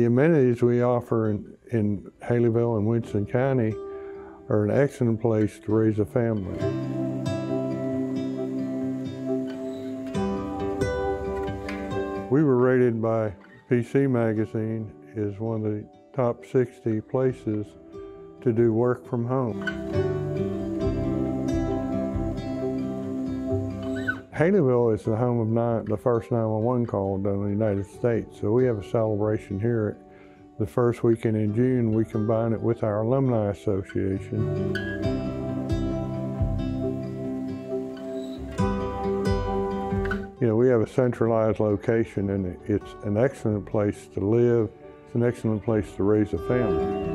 The amenities we offer in Haleyville and Winston County are an excellent place to raise a family. We were rated by PC Magazine as one of the top 60 places to do work from home. Haleyville is the home of the first 911 call done in the United States, so we have a celebration here. The first weekend in June, we combine it with our Alumni Association. You know, we have a centralized location, and it's an excellent place to live. It's an excellent place to raise a family.